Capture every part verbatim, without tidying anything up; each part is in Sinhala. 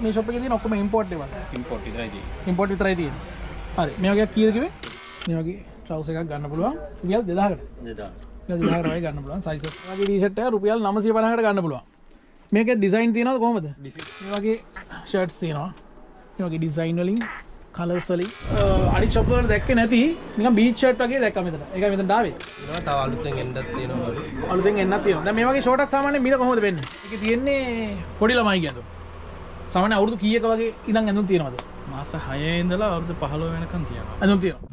මේ shop එකේ තියෙන ඔක්කොම import ඒවා. import විතරයි තියෙන්නේ. import විතරයි තියෙන්නේ. හරි. මේ වගේ කීයද කිව්වේ? මේ වගේ trouser එකක් ගන්න පුළුවන්. රුපියල් දෙදාහකට. දෙදාහකට. රුපියල් දෙදාහකට වගේ ගන්න පුළුවන් size එක. මේ වගේ t-shirt එක රුපියල් නවසිය පනහකට ගන්න පුළුවන්. මේකේ design තියෙනවද කොහමද? මේ වගේ shirts තියෙනවා. මේ වගේ design වලින් කලර්ස් වලින් අනිත් shop වල දැක්කේ නැති නිකන් beach shirt වගේ දැක්කා මෙතන. ඒකයි මෙතනට ආවේ. ඒවා තව අලුතෙන් එන්නත් තියෙනවා. අලුතෙන් එන්නත් තියෙනවා. දැන් මේ වගේ short එකක් සාමාන්‍යයෙන් මිල කොහොමද වෙන්නේ? ඒකේ තියෙන්නේ පොඩි ළමයි කියනවා. සාමාන්‍ය අවුරුදු කීයක වගේ ඉඳන් ඇඳුම් තියෙනවද? මාස හය ඉඳලා අවුරුදු පහළොව වෙනකන් තියෙනවා. ඇඳුම් තියෙනවා.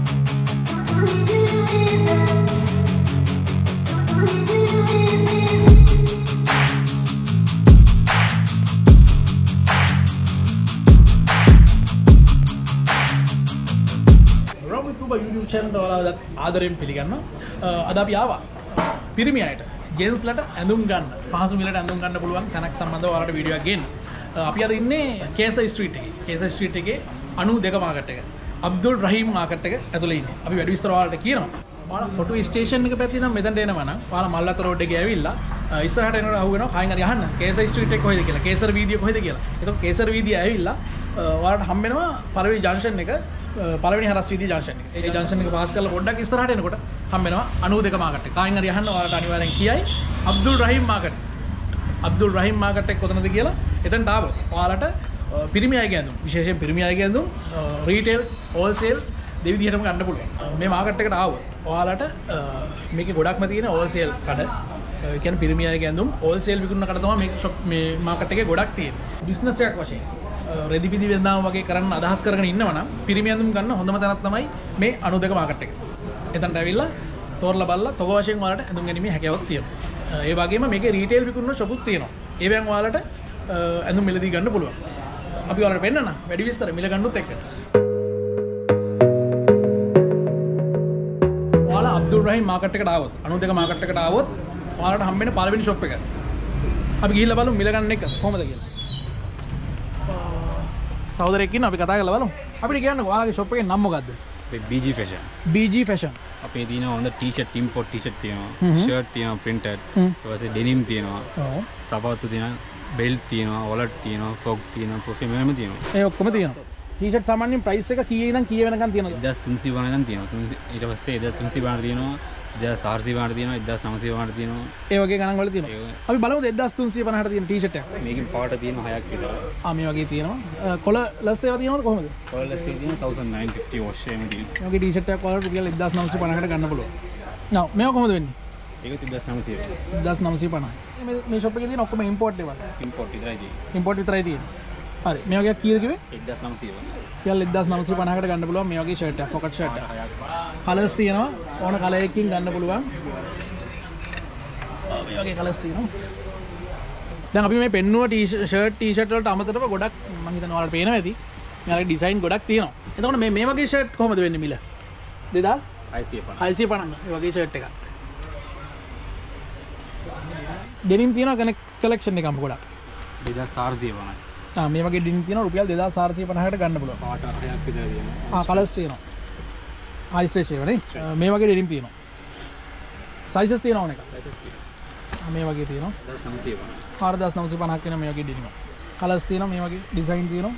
YouTube channel වල ආදරයෙන් පිළිගන්නවා. අද අපි ආවා පිරිමි අයට ජෙන්ස්ලට ඇඳුම් ගන්න පහසු මිලට ඇඳුම් ගන්න පුළුවන් තැනක් සම්බන්ධව ඔයාලට වීඩියෝ එකක් ගේන්න. අපි අද ඉන්නේ කේසර් ස්ට්‍රීට් එකේ. කේසර් ස්ට්‍රීට් එකේ ninety two මාකට් එක. අබ්දුල් රහීම් මාකට් එක ඇතුලේ ඉන්නේ. අපි වැඩි විස්තර ඔයාලට කියනවා. ඔයාලා ෆොටෝ ස්ටේෂන් එක පැත්තේ නම් මෙතනට එනවා නම් ඔයාලා මල්ලත රෝඩ් එකේ ඇවිල්ලා ඉස්සරහට එනකොට අහු වෙනවා කයින් හරි අහන්න කේසර් ස්ට්‍රීට් එක කොහෙද කියලා. කේසර් වීදිය කොහෙද කියලා. එතකොට කේසර් වීදිය ඇවිල්ලා ඔයාලට හම්බ වෙනවා පළවෙනි ජංක්ෂන් එක පළවෙනි හරස් වීදිය ජංක්ෂන් එක. ඒ ජංක්ෂන් එක පාස් කරලා පොඩ්ඩක් ඉස්සරහට එනකොට හම්බ වෙනවා ninety two මාකට් එක. කයින් හරි අහන්න ඔයාලට අනිවාර්යෙන් කියයි අබ්දුල් රහීම් මාකට්. අබ්දුල් රහීම් මාකට් එක කොතනද කියලා එතනට ආවොත් ඔයාලට පිරිමි අයගේ ඇඳුම් විශේෂයෙන් පිරිමි අයගේ ඇඳුම් රීටේල්ස් හෝල්සේල් දෙවිදිහටම ගන්න පුළුවන්. මේ මාකට් එකට ආවොත් ඔයාලට මේකේ ගොඩක්ම තියෙන හෝල්සේල් කඩ ඒ කියන්නේ පිරිමි අයගේ ඇඳුම් හෝල්සේල් විකුණන කඩ තමයි මේ ෂොප් මේ මාකට් එකේ ගොඩක් තියෙන්නේ. බිස්නස් එකක් වශයෙන් රෙදි පිදි වෙනදාම වගේ කරන්න අදහස් කරගෙන ඉන්නවා නම් පිරිමි ඇඳුම් ගන්න හොඳම තැනක් තමයි මේ ninety two මාකට් එක. එතනට ඇවිල්ලා තෝරලා බලලා තොග වශයෙන් ඔයාලට ඇඳුම් ගැනීමේ හැකියාවක් තියෙනවා. ඒ වගේම මේකේ රීටේල් විකුණන ෂොපුත් තියෙනවා. ඒවෙන් ඔයාලට ඇඳුම් මිලදී ගන්න පුළුවන්. අපි ඔයාලට පෙන්නන්න වැඩි විස්තර මිල ගන්නත් එක්ක. ඔයාලා අබ්දුල් රහීම් මාකට් එකට ආවොත් ninety two මාකට් එකට ආවොත් ඔයාලට හම්බ වෙන පළවෙනි ෂොප් එක. අපි ගිහිල්ලා බලමු මිල ගන්න එක කොහොමද කියලා. සහෝදරයෙක් ඉන්නවා අපි කතා කරලා බලමු. අපිට කියන්නකෝ ඔයාලගේ ෂොප් එකේ නම මොකද්ද? B G Fashion. B G Fashion. අපේ තියෙනවා හොඳ t-shirt import t-shirt තියෙනවා. shirt තියෙනවා printed. ඊට පස්සේ denim තියෙනවා. ඔව්. සපත්තු තියෙනවා. belt තියෙනවා. wallet තියෙනවා. frock තියෙනවා. perfume එහෙම තියෙනවා. ඒ ඔක්කොම තියෙනවා. t-shirt සාමාන්‍යයෙන් price එක කීයේ ඉඳන් කීය වෙනකන් තියෙනවද? one thousand three hundred ඉඳන් තියෙනවා. ඊට පස්සේ one thousand three hundred තියෙනවා. one thousand four hundred තියෙනවා. one thousand nine hundred තියෙනවා. ඒ වගේ ගණන් වල තියෙනවා. අපි බලමු one thousand three hundred තියෙන t-shirt එක. මේකෙන් පාට තියෙනවා හයක් විතර. ආ මේ වගේ තියෙනවා. කොළ ලස් ඒවා තියෙනවද කොහොමද? කොළ ලස් එක තියෙනවා one thousand nine hundred fifty wash එහෙම තියෙනවා. මේ වගේ t-shirt එකක් වල රුපියල් one thousand nine hundred fifty කට ගන්න පුළුවන්. නෝ මේවා කොහොමද වෙන්නේ? ඒක one thousand nine hundred. one thousand nine hundred fifty. මේ මේ shop එකේ තියෙන ඔක්කොම import ඒවා. import විතරයි තියෙන්නේ. import විතරයි තියෙන්නේ. හරි මේ වගේ කීයද කිව්වේ? one thousand nine hundred. රුපියල් one thousand nine hundred fifty කට ගන්න පුළුවන් මේ වගේ shirt එකක් pocket shirt එකක්. කලර්ස් තියෙනවා. ඕන කලර් එකකින් ගන්න පුළුවන්. මේ වගේ කලර්ස් තියෙනවා. දැන් අපි මේ පෙන්නුව ෂර්ට් ටී-ෂර්ට් වලට අමතරව ගොඩක් මම හිතනවා ඔයාලට පේනවා ඇති. මෙයාලගේ ඩිසයින් ගොඩක් තියෙනවා. එතකොට මේ මේ වගේ ෂර්ට් කොහොමද වෙන්නේ මිල? two thousand five hundred. මේ වගේ ෂර්ට් එකක්. ඩෙනිම් තියෙනවා කෙනෙක් කලෙක්ෂන් එකම ගොඩක්. two thousand four hundred. ආ මේ වගේ ඩෙනිම් තියෙනවා රුපියල් two thousand four hundred කට ගන්න පුළුවන්. පාට හයක් විතර තියෙනවා. ආ කලර්ස් තියෙනවා. හයි ස්ට්‍රෙච් ඒවා නේ. මේ වගේ ඩෙනිම් තියෙනවා. සයිසස් තියෙනවා ඕන එක. සයිසස් තියෙනවා. මේ වගේ තියෙනවා four thousand nine hundred fifty. four thousand nine hundred fifty කියන මේ වගේ ඩෙනිම කලර්ස් තියෙනවා මේ වගේ ඩිසයින් තියෙනවා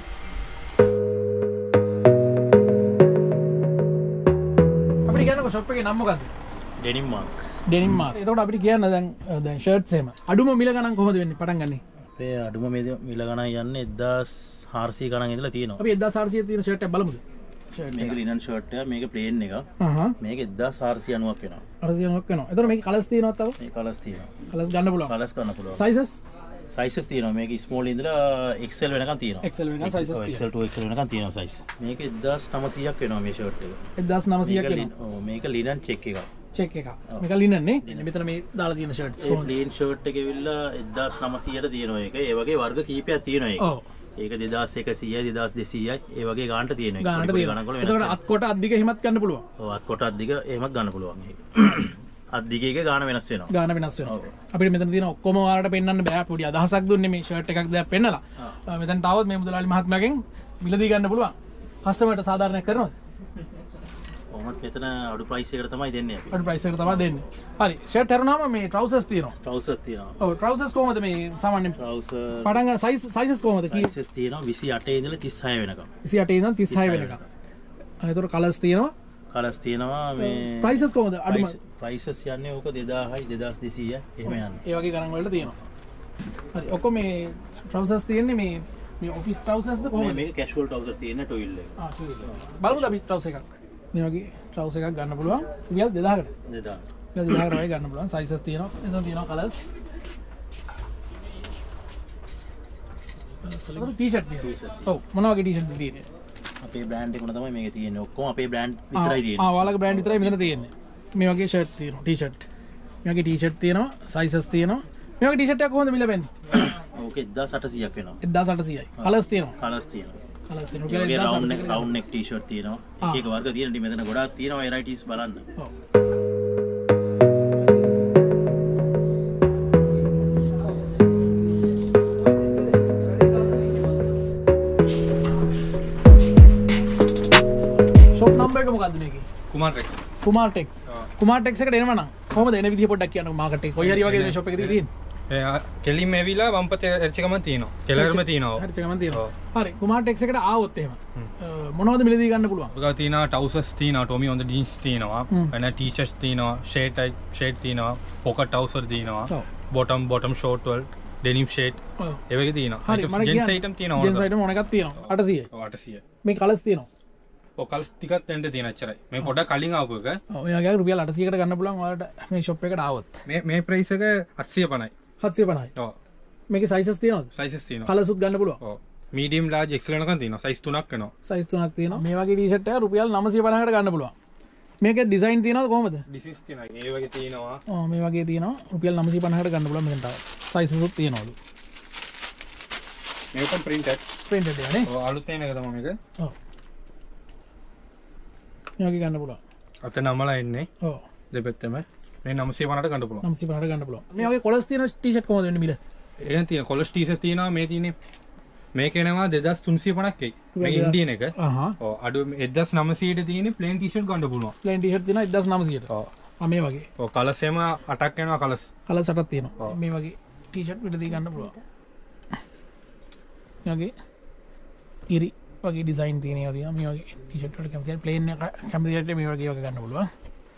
අපිට කියන්නකෝ ෂොප් එකේ නම මොකක්ද denim mark denim mark එතකොට අපිට කියන්න දැන් දැන් ෂර්ට්ස් එහෙම අඩුම මිල ගණන් කොහොමද වෙන්නේ පටන් ගන්නේ අපේ අඩුම මිල ගණන් යන්නේ one thousand four hundred ගණන් ඉඳලා තියෙනවා අපි one thousand four hundred තියෙන ෂර්ට් එක බලමුද මේක ලිනන් ෂර්ට් එක මේක ප්ලේන් එක මේක one thousand four hundred ninety ක් වෙනවා අර තියෙනවක් වෙනවා එතකොට මේක කලර්ස් තියෙනවද තව මේ කලර්ස් තියෙනවා කලර්ස් ගන්න පුළුවන් කලර්ස් ගන්න පුළුවන් සයිසස් සයිසස් තියෙනවා මේක ස්මෝල් ඉඳලා X L වෙනකන් තියෙනවා X L වෙනකන් සයිසස් තියෙනවා X L to X L වෙනකන් තියෙනවා සයිස් මේක one thousand nine hundred ක් වෙනවා මේ ෂර්ට් එක one thousand nine hundred ක් වෙනවා ඔව් මේක ලිනන් චෙක් එකක් චෙක් එකක් මේක ලිනන් නේ මෙතන මේ දාලා තියෙන ෂර්ට්ස් කොහොමද ප්ලේන් ෂර්ට් එක ඇවිල්ලා one thousand nine hundred ට තියෙනවා ඒක ඒ වගේ වර්ග කීපයක් තියෙනවා ඒක ඔව් ඒක two thousand one hundred two thousand two hundred ඒ වගේ ගානට තියෙනවා ගානට තියෙනවා එතකොට අත් කොට අත් දිග එහෙමත් ගන්න පුළුවන් ඔව් අත් කොට අත් දිග එහෙමත් ගන්න පුළුවන් ඒක අත් දිග එක ගාන වෙනස් වෙනවා ගාන වෙනස් වෙනවා අපිට මෙතන තියෙන ඔක්කොම ඔයාලට පෙන්වන්න බෑ පොඩි අදහසක් දුන්නේ මේ ෂර්ට් එකක් දැන් පෙන්නලා මෙතනට આવොත් මේ මුදලාලි මහත්මයාගෙන් මිලදී ගන්න පුළුවන් කස්ටමර්ට සාධාරණයක් කරනවද කොහොමද මෙතන අඩු ප්‍රයිස් එකකට තමයි දෙන්නේ අපි. අඩු ප්‍රයිස් එකට තමයි දෙන්නේ. හරි ෂර්ට් හැරුණාම මේ ට්‍රවුසර්ස් තියෙනවා. ට්‍රවුසර්ස් තියෙනවා. ඔව් ට්‍රවුසර්ස් කොහොමද මේ සාමාන්‍ය ට්‍රවුසර් පටන් ගන්න සයිස් සයිසස් කොහොමද කී සයිසස් තියෙනවා විසි අටේ ඉඳලා තිස් හය වෙනකම්. විසි අටේ ඉඳන් තිස් හය වෙනකම්. ඒතර කලර්ස් තියෙනවා. කලර්ස් තියෙනවා මේ ප්‍රයිසස් කොහොමද අඩුම ප්‍රයිසස් යන්නේ ඕක දෙදාහයි දෙදාස් දෙසීය එහෙම යන්නේ. ඒ වගේ ගණන් වලට තියෙනවා. හරි ඔක්කොම මේ ට්‍රවුසර්ස් තියෙන්නේ මේ මේ ඔෆිස් ට්‍රවුසර්ස්ද කොහොමද? මේ කැෂුවල් ට්‍රවුසර් තියෙන ටොයිල් එක. ආ ටොයිල්. බලමුද අපි ට්‍රවුසර් එකක්. මේ වගේ ට්‍රවුසර් එකක් ගන්න පුළුවන්. රුපියල් දෙදාහකට. දෙදාහ. රුපියල් දෙදාහකට වගේ ගන්න පුළුවන්. සයිසස් තියෙනවා. එතන තියෙනවා කලර්ස්. සලකන ටී-ෂර්ට් තියෙනවා. ඔව් මොන වගේ ටී-ෂර්ට් තියෙන්නේ? අපේ බ්‍රෑන්ඩ් එක උන තමයි මේක තියෙන්නේ. ඔක්කොම අපේ බ්‍රෑන්ඩ් විතරයි තියෙන්නේ. ආ ඔයාලගේ බ්‍රෑන්ඩ් විතරයි මෙතන තියෙන්නේ. මේ වගේ ෂර්ට් තියෙනවා. ටී-ෂර්ට්. මේ වගේ ටී-ෂර්ට් තියෙනවා. සයිසස් තියෙනවා. මේ වගේ ටී-ෂර්ට් එකක් කොහොමද මිල වෙන්නේ? ඕක එක්දාස් අටසීයක් වෙනවා. එක්දාස් අටසීයයි. කලර්ස් තියෙනවා. කලර්ස් තියෙනවා. කලර්ස් තියෙනවා. ඒ වගේ එක්දාස් රවුන්ඩ් අටසීයකට නෙක් රවුන්ඩ් නෙක් ටී-ෂර්ට් තියෙනවා. එක එක වර්ග තියෙනවා. ඉතින් මෙතන ගොඩාක් තියෙනවා වෙරයිටිස් බලන්න. ඔව්. ෂොප් නම්බර් එක මොකද්ද මේකේ? කුමාර් ටෙක්ස්. කුමාර් ටෙක්ස්. කුමාර් ටෙක්ස් එකට එනවා නම් කොහොමද එන විදිහ පොඩ්ඩක් කියන්න මාකට් එකේ. කොයි හරි වගේ මේ ෂොප් එකේ තියෙන්නේ. කෙලින්ම ඇවිලා වම්පතේ එර්චකම තියෙනවා. කෙලවරම තියෙනවා. හරි චකමන් තියෙනවා. හරි කුමාර් ටෙක්ස් එකට ආවොත් එහෙම මොනවද මිලදී ගන්න පුළුවන්? ඔක තියෙනවා ටවුසර්ස් තියෙනවා, ටොමි ඔන් ද ජීන්ස් තියෙනවා, එන ටී-ෂර්ට්ස් තියෙනවා, ෂර්ට් ෂර්ට් තියෙනවා, පොකට් ටවුසර් තියෙනවා, බොටම් බොටම් ෂෝට් වල ඩෙනිම් ෂර්ට් ඒ වගේ තියෙනවා. හරි මම ජෙන්ස් අයිටම් තියෙනවා. ජෙන්ස් අයිටම් මොන එකක් තියෙනවා? අටසීයයි. ඔව් අටසීය. මේ කලර්ස් තියෙනවා. ඔය කලර්ස් ටිකක් දෙන්න තියෙන අච්චරයි. මේ පොඩක් කලින් ආපු එක. ඔව් ඔය වගේ රුපියල් අටසීයකට ගන්න පුළුවන් ඔයාලට මේ ෂොප් එකට ආවොත්. මේ මේ ප්‍රයිස් එක අටසිය පනයි. හත්සිය පනහයි. ඔව්. මේකේ සයිසස් තියෙනවද? සයිසස් තියෙනවා. කලර්ස්ුත් ගන්න පුළුවන්. ඔව්. මීඩියම් ලාර්ජ් එක්සල් වෙනකන් තියෙනවා. සයිස් තුනක් වෙනවා. සයිස් තුනක් තියෙනවා. මේ වගේ ටී-ෂර්ට් එක රුපියල් නවසිය පනහකට ගන්න පුළුවන්. මේකේ ඩිසයින් තියෙනවද කොහමද? ඩිසයින්ස් තියෙනවා. ඒ වගේ තියෙනවා. ඔව් මේ වගේ තියෙනවා. රුපියල් නවසිය පනහකට ගන්න පුළුවන් මෙතනට ආවොත්. සයිසස්ුත් තියෙනවලු. මේකම printed. printed එක නේ. ඔව් අලුත් එන එක තමයි මේක. ඔව්. මේ වගේ ගන්න පුළුවන්. අත නමලා එන්නේ. ඔව්. දෙපැත්තම. මේ නවසිය පනහට ගන්න පුළුවන්. නවසිය පනහකට ගන්න පුළුවන්. මේ වගේ කොලස් තියෙන ටී-ෂර්ට් කොහමද වෙන්නේ මිල? එහෙනම් තියෙන කොලස් ටී-ෂර්ට් තියෙනවා මේ තියෙන්නේ මේක එනවා දෙදාස් තුන්සිය පනහක් එයි. මේ ඉන්දියන් එක. අහහ. ඔව් අඩු එක්දාස් නවසියට තියෙන්නේ ප්ලේන් ටී-ෂර්ට් ගන්න පුළුවන්. ප්ලේන් ටී-ෂර්ට් තියෙනවා එක්දාස් නවසියට. ඔව්. ආ මේ වගේ. ඔව් කලර්ස් එම අටක් එනවා කලර්ස්. කලර්ස් අටක් තියෙනවා. මේ වගේ ටී-ෂර්ට් පිටදී ගන්න පුළුවන්. මේ වගේ ඉරි වගේ ඩිසයින් තියෙන ඒවා තියෙනවා. මේ වගේ ටී-ෂර්ට් වලට කැමති ප්ලේන් එක කැමති දෙයට මේ වගේ වගේ ගන්න පුළුවන්.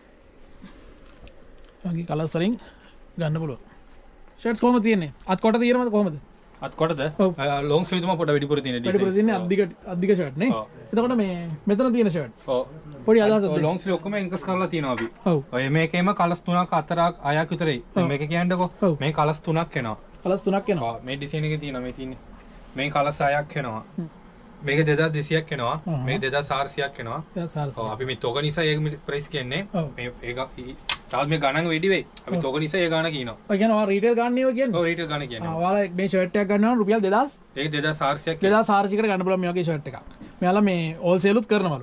මේ වගේ කලර්ස් වලින් ගන්න පුළුවන්. ෂර්ට්ස් කොහොමද තියෙන්නේ? අත් කොට තියෙනවද කොහොමද? අත් කොටද? ලොන්గ్ ස්ලීව් තමයි පොඩ වැඩිපුර තියෙන ඩිසයින්. වැඩිපුර තියෙන්නේ අද්දික අද්දික ෂර්ට් නේ. එතකොට මේ මෙතන තියෙන ෂර්ට්ස්. ඔව්. පොඩි අදහසක් දෙන්න. ලොන්గ్ ස්ලීව් ඔක්කොම එන්කස් කරලා තියෙනවා අපි. ඔව්. ඔය මේකේම කලර්ස් තුනක් හතරක් අයක් විතරයි. මේක කියන්නකෝ. මේ කලර්ස් තුනක් එනවා. කලර්ස් තුනක් එනවා. ඔව් මේ ඩිසයින් එකේ තියෙනවා මේ තියෙන්නේ. මේ කලර්ස් හයක් එනවා. මේක දෙදාස් දෙසීයක් එනවා. මේ දෙදාස් හාරසියක් එනවා. ඔව් අපි මේ තොග නිසා ඒක ප්‍රයිස් කියන්නේ. මේ ඒක තාම මේ ගණන් වැඩි වෙයි. අපි තොග නිසා ඒ ගාණ කියනවා. ඔය කියන්නේ ඔයා රීටේල් ගන්න ඒවා කියන්නේ. ඔව් රීටේල් ගාණ කියන්නේ. ආ ඔයාලා මේ ෂර්ට් එකක් ගන්නවා නම් රුපියල් දෙදාස්. ඒක දෙදාස් හාරසියක්. දෙදාස් හාරසියකට ගන්න පුළුවන් මේ වගේ ෂර්ට් එකක්. මෙයාලා මේ හෝල්සේලුත් කරනවලු.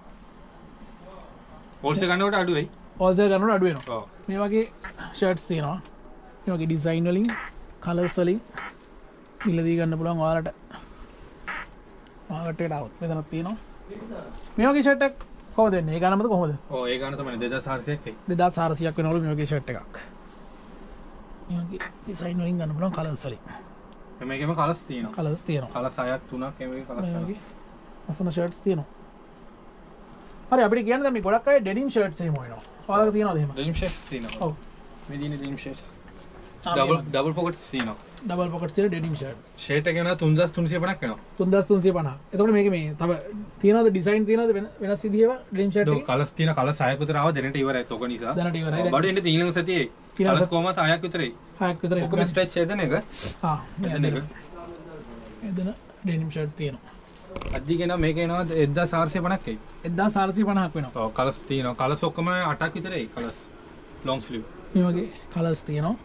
හෝල්සේල් ගන්නකොට අඩු වෙයි. හෝල්සේල් ගන්නකොට අඩු වෙනවා. ඔව්. මේ වගේ ෂර්ට්ස් තියෙනවා. මේ වගේ ඩිසයින් වලින් කලර්ස් වලින් මිලදී ගන්න පුළුවන් ඔයාලට. මාකට් එකට આવොත් මෙතනක් තියෙනවා. මේ වගේ ෂර්ට් එකක් කොහොමද වෙන්නේ? ඒ ගානමද කොහොමද? ඔව් ඒ ගාන තමයි දෙදාස් හාරසියක් එයි. දෙදාස් හාරසියක් වෙනවලු මේ වගේ ෂර්ට් එකක්. මේ වගේ ඩිසයින් වලින් ගන්න පුළුවන් කලර්ස් වලින්. මේකෙම කලර්ස් තියෙනවා. කලර්ස් තියෙනවා. කලර්ස් හයක් තුනක් මේ වගේ කලර්ස් මේ වගේ අසන ෂර්ට්ස් තියෙනවා. හරි අපිට කියන්න දැන් මේ ගොඩක් අය ඩෙනිම් ෂර්ට්ස් එහෙම වෙනවා. ඔයාලක තියෙනවද එහෙම? ඩෙනිම් ෂර්ට්ස් තියෙනවා. ඔව්. මේ දිනේ denim shirts. Double double pockets තියෙනවා. ඩබල් පොකට්ස් තියෙන ඩෙනිම් ෂර්ට්ස්. ෂර්ට් එක වෙනවා තුන්දාස් තුන්සිය පනහක් වෙනවා. තුන්දාස් තුන්සිය පනහ. එතකොට මේක මේ තව තියෙනවද ඩිසයින් තියෙනවද වෙනස් විදිහව ඩෙනිම් ෂර්ට් එකේ? කලර්ස් තියෙන කලර්ස් හයක් විතර ආව දැනට ඉවරයි තොක නිසා. දැනට ඉවරයි. බඩ එන්නේ ඊළඟ සතියේ. කලර්ස් කොහමද හයක් විතරයි. හයක් විතරයි. ඔක්කොම ස්ට්‍රෙච් එදෙන එක. ආ එදෙන එක. එදෙන ඩෙනිම් ෂර්ට් තියෙනවා. අද්දි කෙනා මේක එනවා එක්දාස් හාරසිය පනහක් එයි. එක්දාස් හාරසිය පනහක් වෙනවා. ඔව් කලර්ස් තියෙනවා. කලර්ස් ඔක්කොම අටක් විතරයි කලර්ස්. ලොන්ග් ස්ලීව්. මේ වගේ කලර්ස් තියෙනවා.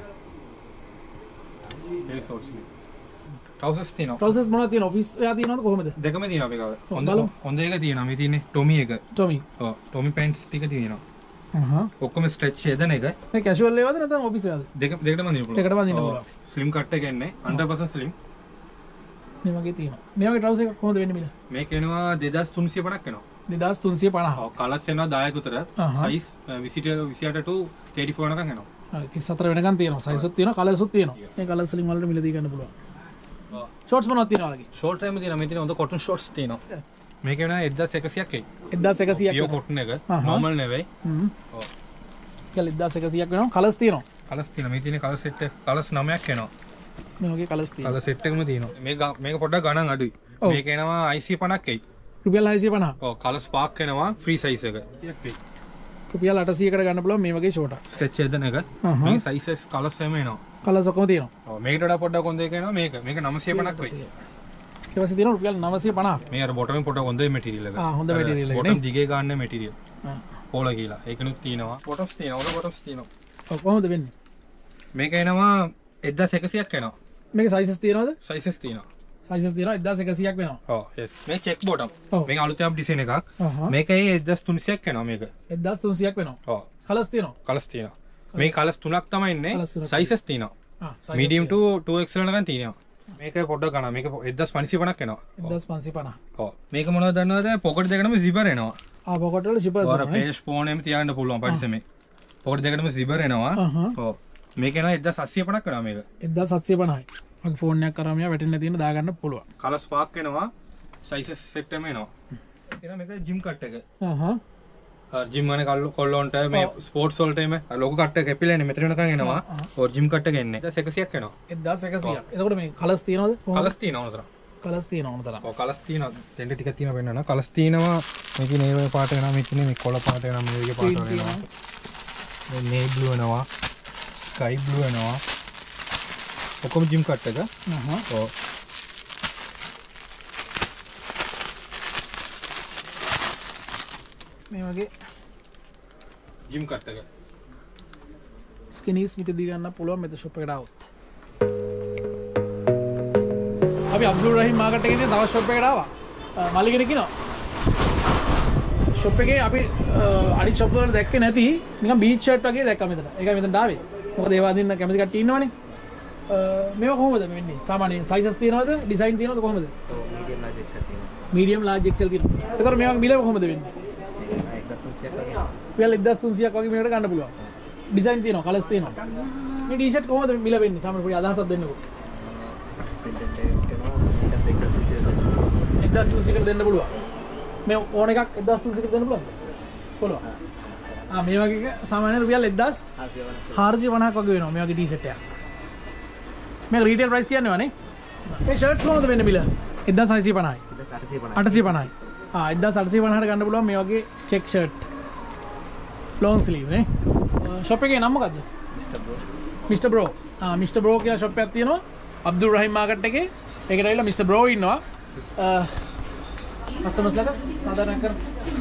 මේ ෂෝට් ස්ලීව්. ට්‍රවුසර්ස් තියෙනවා. ට්‍රවුසර්ස් මොනවද තියෙන ඔෆිස් එයා තියෙනවද කොහොමද? දෙකම තියෙනවා මේක. හොඳ හොඳ එක තියෙනවා. මේ තියෙන්නේ ටොමි එක. ටොමි. ඔව් ටොමි පැන්ට්ස් ටික තියෙනවා. හ්ම්. ඔක්කොම ස්ට්‍රෙච් එදෙන එක. මේ කැෂුවල් ඒවාද නැත්නම් ඔෆිස් ඒවාද? දෙක දෙකටම දිනන්න පුළුවන්. දෙකටම දිනන්න පුළුවන්. ස්ලිම් කට් එක එන්නේ හන්ඩ්‍රඩ් පර්සන්ට් ස්ලිම්. මේ වගේ තියෙනවා. මේ වගේ ට්‍රවුසර් එකක් කොහොමද වෙන්නේ මිල? මේක එනවා දෙදාස් තුන්සිය පනහක් වෙනවා. දෙදාස් තුන්සිය පනහ. කලස් එනවා දායක උතර සයිස් විසිට ටු තර්ටි ෆෝර් එකක් එනවා. තිස් හතර වෙනකන් තියෙනවා. සයිසුත් තියෙනවා, කලර්සුත් තියෙනවා. මේ කලර්ස් වලින් වලට මිලදී ගන්න පුළුවන්. ෂෝට්ස් මොනවද තියෙනවා වලගේ? ෂෝට් ටයිම් තියෙනවා. මේ තියෙන හොඳ කොටන් ෂෝට්ස් තියෙනවා. මේක වෙනවා එක්දාස් එකසියක් එයි. එක්දාස් එකසියක්. පියෝ කොටන් එක. නෝමල් නෙවෙයි. හ්ම්. ඔව්. කියලා එක්දාස් එකසියක් වෙනවා. කලර්ස් තියෙනවා. කලර්ස් තියෙනවා. මේ තියෙන කලර් සෙට් එක කලර්ස් නවයක් එනවා. මේ වගේ කලර්ස් තියෙනවා. කලර් සෙට් එකම තියෙනවා. මේක මේක පොඩ්ඩක් ගණන් අඩුයි. මේක එනවා අයිසිය පනහක් එයි. රුපියල් හයසිය පනහ. ඔව් කලර්ස් පාක් එනවා ෆ්‍රී සයිස් එක. රුපියල් අටසියකට ගන්න පුළුවන් මේ වගේ ෂෝට් එක. ස්ට්‍රෙච් එදන එක. මේ සයිසස් කලර්ස් එම එනවා. කලර්ස් ඔක්කොම තියෙනවා. ඔව් මේකට වඩා පොඩ්ඩක් හොඳ එක එනවා මේක. මේක නවසිය පනහක් වෙයි. ඊට පස්සේ තියෙනවා රුපියල් නවසිය පනහක්. මේ අර බොටමින් පොඩ්ඩක් හොඳ මැටීරියල් එක. ආ හොඳ මැටීරියල් එක නේ. බොටම් දිගේ ගන්න මැටීරියල්. ආ පෝල කියලා. ඒකනුත් තියෙනවා. බොටම්ස් තියෙනවා. ඔය බොටම්ස් තියෙනවා. ඔව් කොහොමද වෙන්නේ? මේක එනවා එක්දාස් එකසියක් එනවා. මේක සයිසස් තියෙනවද? සයිසස් තියෙනවා. සයිසස් තියෙනවා එක්දාස් එකසියක් වෙනවා. ඔව් yes. මේ චෙක් බොටම්. මේක අලුතෙන් අප් ඩිසයින් එකක්. අහහ. මේක එක්දාස් තුන්සියක් එනවා මේක. එක්දාස් තුන්සියක් වෙනවා. ඔව්. කලර්ස් තියෙනවා. කලර්ස් තියෙනවා. මේ කලර්ස් තුනක් තමයි ඉන්නේ. සයිසස් තියෙනවා. ආ medium to two X L එකක් තියෙනවා. මේක පොඩ්ඩක් ගන්න. මේක එක්දාස් පන්සිය පනහක් එනවා. එක්දාස් පන්සිය පනහ. ඔව්. මේක මොනවද දන්නවද? පොකට් දෙකටම zipper එනවා. ආ පොකට් වල zipper ඔයාලා පේජ් ෆෝන් එකෙම තියාගන්න පුළුවන් පරිස්සමෙන්. පොකට් දෙකටම zipper එනවා. ඔව්. මේක එනවා එක්දාස් අස්සී පනහක් වෙනවා මේක. එක්දාස් හත්සිය පනහයි. මගේ ෆෝන් එකක් කරාම යා වැටෙන්න තියෙන දාගන්න පුළුවන්. කලර්ස් පාක් වෙනවා. සයිසස් සෙට් එකම එනවා. එනවා මේක ජිම් කට් එක. අහහ. අර ජිම් වනේ කොල්ලොන්ට මේ ස්පෝර්ට්ස් වලට එමෙ ලොකු කට් එක කැපිලානේ මෙතන වෙනකන් එනවා. ඔය ජිම් කට් එක එන්නේ. එක්දාස් එකසියක් එනවා. එක්දාස් එකසියක්. එතකොට මේ කලර්ස් තියෙනවද? කලර්ස් තියෙනවා උනතර. කලර්ස් තියෙනවා උනතර. ඔව් කලර්ස් තියෙනවා. දෙන්න ටිකක් තියෙනවා වෙන්නන. කලර්ස් තියෙනවා. මේකේ නේවය පාට වෙනවා. මේකේ මේ කොළ පාට වෙනවා. මේ වගේ පාට වෙනවා. මේ නේ බ්ලූ වෙනවා. ස්කයි බ්ලූ වෙනවා. ඔක්කොම ජිම් කට් එක. අහහ. ඔව්. මේ වගේ ජිම් කට් එක. ස්කිනීස් මිට දී ගන්න පුළුවන් මෙත ෂොප් එකට આવොත්. අපි අබ්දුල් රහීම් මාකට් එකේදී තව ෂොප් එකකට ආවා. මල්ලි කෙනෙක් ඉන්නවා. ෂොප් එකේ අපි අනිත් ෂොප් වල දැක්කේ නැති නිකන් බීච් ෂර්ට් වගේ දැක්කා මෙතන. ඒකයි මෙතනට ආවේ. මොකද ඒවා දින්න කැමති කට්ටිය ඉන්නවනේ. මේවා කොහොමද වෙන්නේ? සාමාන්‍යයෙන් සයිසස් තියෙනවද? ඩිසයින් තියෙනවද කොහොමද? ඔව් මීඩියම් ලාර්ජ් එක්සල් තියෙනවා. මීඩියම් ලාර්ජ් එක්සල් තියෙනවා. ඒතර මේවා මිල කොහොමද වෙන්නේ? එක්දාස් තුන්සියක් වගේ. රුපියල් එක්දාස් තුන්සියක් වගේ මේකට ගන්න පුළුවන්. ඩිසයින් තියෙනවා, කලර්ස් තියෙනවා. මේ ටී-ෂර්ට් කොහොමද මිල වෙන්නේ? සාමාන්‍ය පොඩි අදහසක් දෙන්නකෝ. පින්ටඩ් එකක් කරනවා. මේකත් එක්දාස් තුන්සියක්. එක්දාස් තුන්සියකට දෙන්න පුළුවන්. මේ ඕන එකක් එක්දාස් තුන්සියකට දෙන්න පුළුවන්ද? පුළුවන්. ආ මේ වගේ එක සාමාන්‍ය රුපියල් එක්දාස් හාරසිය පනහක් වගේ වෙනවා මේ වගේ ටී-ෂර්ට් එකක්. මේක රීටේල් ප්‍රයිස් කියන්නේ නේ? මේ ෂර්ට්ස් කොහොමද වෙන්නේ මිල? එක්දාස් හයසිය පනහයි. අටසිය පනහයි. ආ එක්දාස් අටසිය පනහට ගන්න පුළුවන් මේ වගේ චෙක් ෂර්ට්. ලොන් ස්ලීව් නේ. ෂොප් එකේ නම මොකද්ද? Mister bro. Mister bro. ආ මිස්ටර් බ්‍රෝ කියලා ෂොප් එකක් තියෙනවා. අබ්දුල් රහීම් මාකට් එකේ. ඒකට ඇවිල්ලා මිස්ටර් බ්‍රෝ ඉන්නවා. කස්ටමර්ස්ලාට සාධාරණ කර.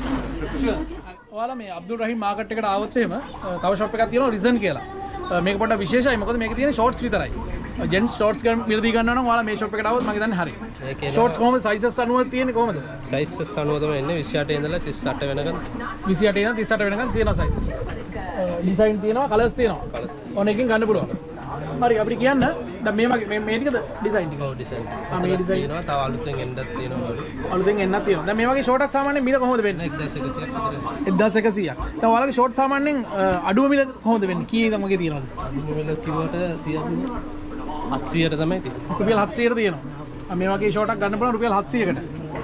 ඔයාලා මේ අබ්දුල් රහීම් මාකට් එකට ආවොත් එහෙම තව ෂොප් එකක් තියෙනවා රිසන් කියලා. මේක පොඩ්ඩක් විශේෂයි. මොකද මේකේ තියෙන්නේ ෂෝට්ස් විතරයි. ජෙන්ට්ස් ෂෝට්ස් ගන්න මිලදී ගන්නවා නම් ඔයාලා මේ ෂොප් එකට ආවොත් මම හිතන්නේ හරියි. ෂෝට්ස් කොහොමද සයිසස් අනුව තියෙන්නේ කොහොමද? සයිසස් අනුව තමයි එන්නේ විසි අට ඉඳලා තිස් අට වෙනකන්. විසි අට ඉඳන් තිස් අට වෙනකන් තියෙනවා සයිස්. ඩිසයින් තියෙනවා, කලර්ස් තියෙනවා. ඕන එකකින් ගන්න පුළුවන්. හරි අපිට කියන්න දැන් මේ වගේ මේ මේ ටිකද ඩිසයින් ටික. ඔව් ඩිසයින්. ආ මේ ඩිසයින් තියෙනවා තව අලුතෙන් එන්නත් තියෙනවා. අලුතෙන් එන්නත් තියෙනවා. දැන් මේ වගේ ෂෝට් එකක් සාමාන්‍යයෙන් මිල කොහොමද වෙන්නේ? එක්දාස් එකසියක් විතර. එක්දාස් එකසියක්. දැන් ඔයාලගේ ෂෝට් සාමාන්‍යයෙන් අඩුව මිල කොහොමද වෙන්නේ? කී වගේ තියෙනවද? අඩු වෙල කිව්වට තියන්නේ හත්සියයට තමයි තියෙන්නේ. රුපියල් හත්සියයට තියෙනවා. මේ වගේ ෂෝට් එකක් ගන්න පුළුවන් රුපියල් හත්සියකට.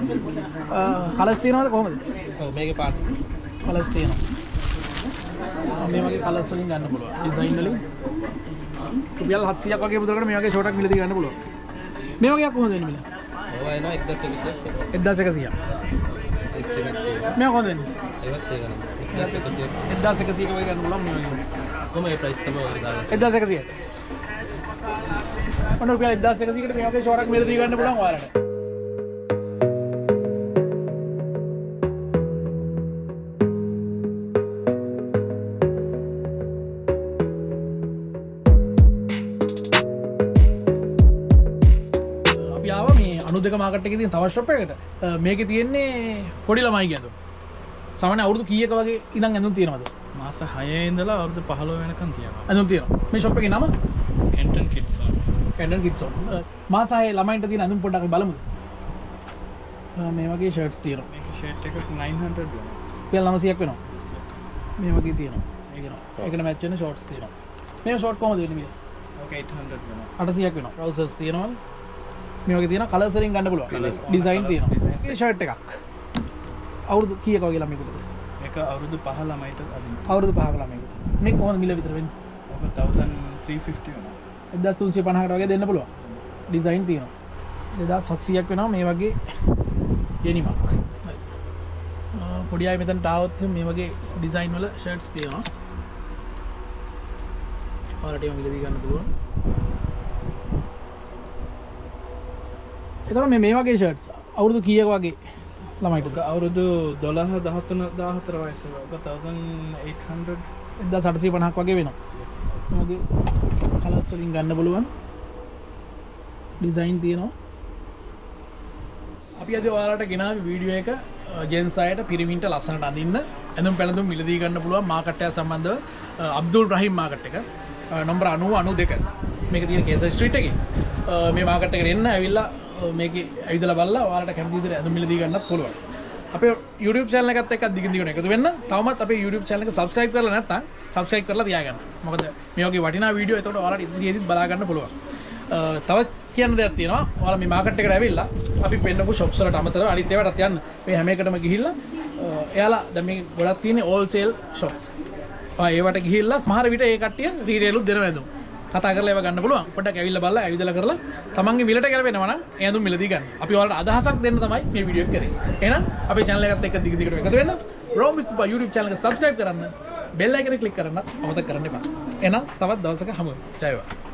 කලර්ස් තියෙනවද කොහොමද? ඔව් මේකේ පාට කලර්ස් තියෙනවා. මේ වගේ කලර්ස් වලින් ගන්න පුළුවන්. ඩිසයින් වලින් රුපියල් හත්සියක් වගේ මුදලකට මේ වගේ ෂෝට් එකක් මිලදී ගන්න පුළුවන්. මේ වගේ කොහොමද වෙන්නේ මිල? ඔය එනවා එක්දාස් එකසියක්. එක්දාස් එකසියක්. ස්ටිච් එකක් තියෙනවා. මේ කොහොමද වෙන්නේ? ඒවත් ඒක නම. එක්දාස් එකසියක්. එක්දාස් එකසියක වගේ ගන්න පුළුවන් මේ වගේ. කොහොම ඒ ප්‍රයිස් තමයි ඔය දාලා. එක්දාස් එකසිය. ඔන්න රුපියල් එක්දාස් එකසියකට මේ වගේ ෂෝට් එකක් මිලදී ගන්න පුළුවන් ඔයාලට. අනුදක මාකට් එකේ තියෙන තවත් ෂොප් එකකට මේකේ තියෙන්නේ පොඩි ළමයි ගැඳුම්. සාමාන්‍ය අවුරුදු කීයක වගේ ඉඳන් ඇඳුම් තියෙනවද? මාස හයේ ඉඳලා අවුරුදු පහළොව වෙනකන් තියෙනවා. ඇඳුම් තියෙනවා. මේ ෂොප් එකේ නම කෙන්ටන් කිඩ්ස්. කෙන්ටන් කිඩ්ස්. මාස හයේ ළමයින්ට තියෙන ඇඳුම් පොඩ්ඩක් අපි බලමුද? මේ වගේ ෂර්ට්ස් තියෙනවා. මේක ෂර්ට් එකක් nine hundred වෙනවා. රුපියල් නවසියක් වෙනවා. මේ වගේ තියෙනවා. ඒකනවා. ඒකට මැච් වෙන ෂෝට්ස් තියෙනවා. මේ ෂෝට් කොහමද වෙන්නේ මේ? ඕක eight hundred වෙනවා. අටසියක් වෙනවා. ට්‍රවුසර්ස් තියෙනවා. මේ වගේ තියෙනවා කලර්ස් වලින් ගන්න පුළුවන්. ඩිසයින් තියෙනවා. මේ ෂර්ට් එකක්. අවුරුදු කීයක වගේ ළමයෙකුද? මේක අවුරුදු පහ ළමයිට අදින්න. අවුරුදු පහක ළමයෙකුට. මේක කොහොමද මිල විතර වෙන්නේ? ඕක one thousand three fifty වෙනවා. එක්දාස් තුන්සිය පනහකට වගේ දෙන්න පුළුවන්. ඩිසයින් තියෙනවා. දෙදාස් හත්සියක් වෙනවා මේ වගේ ඩෙනිමක්. පොඩි අය මෙතනට ආවොත් මේ වගේ ඩිසයින් වල ෂර්ට්ස් තියෙනවා. ඔයාලට ඒවා මිලදී ගන්න පුළුවන්. එතකොට මේ මේ වගේ ෂර්ට්ස් අවුරුදු කීයක වගේ ළමයිට? අවුරුදු දොළහ දහතුන දාහතර වයස ඔක one thousand eight hundred එක්දාස් අටසිය පනහක් වගේ වෙනවා. මේ වගේ කලර්ස් වලින් ගන්න පුළුවන්. ඩිසයින් තියෙනවා. අපි අද ඔයාලට ගෙනාවේ වීඩියෝ එක ජෙන්ස් අයට පිරිමින්ට ලස්සනට අඳින්න ඇඳුම් පැළඳුම් මිලදී ගන්න පුළුවන් මාකට් එක සම්බන්ධව අබ්දුල් රහීම් මාකට් එක නම්බර නවය නවය දෙක මේක තියෙන කේස ස්ට්‍රීට් එකේ මේ මාකට් එකට එන්න ඇවිල්ලා මේකේ ඇවිදලා බලලා ඔයාලට කැමති විදිහට ඇඳුම් මිලදී ගන්නත් පුළුවන්. අපේ YouTube channel එකත් එක්ක දිගින් දිගට එකතු වෙන්න. තවමත් අපේ YouTube channel එක subscribe කරලා නැත්නම් subscribe කරලා තියාගන්න. මොකද මේ වගේ වටිනා වීඩියෝ එතකොට ඔයාලට ඉදිරියේදීත් බලා ගන්න පුළුවන්. තව කියන්න දෙයක් තියෙනවා. ඔයාලා මේ මාකට් එකට ඇවිල්ලා අපි පෙන්නපු shops වලට අමතරව අනිත් ඒවාටත් යන්න. මේ හැම එකටම ගිහිල්ලා එයාලා දැන් මේ ගොඩක් තියෙන්නේ wholesale shops. ආ ඒවට ගිහිල්ලා සමහර විට ඒ කට්ටිය රීටේලුත් දෙනවා ඇඳුම්. කතා කරලා ඒවා ගන්න පුළුවන්. පොඩ්ඩක් ඇවිල්ලා බලලා ඇවිදලා කරලා තමන්ගේ මිලට ගැලපෙනවා නම් ඒ ඇඳුම් මිලදී ගන්න. අපි ඔයාලට අදහසක් දෙන්න තමයි මේ වීඩියෝ එක කරේ. එහෙනම් අපේ channel එකත් එක්ක දිග දිගට එකතු වෙන්න. Rome with Tuba YouTube channel එක subscribe කරන්න. bell icon එක click කරන්න අමතක කරන්න එපා. එහෙනම් තවත් දවසක හමු වෙමු. ජය වේවා.